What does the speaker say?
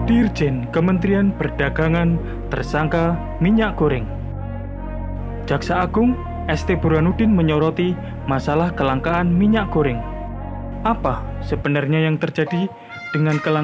Dirjen Kementerian Perdagangan tersangka minyak goreng. Jaksa Agung ST Burhanuddin menyoroti masalah kelangkaan minyak goreng. Apa sebenarnya yang terjadi dengan kelangkaan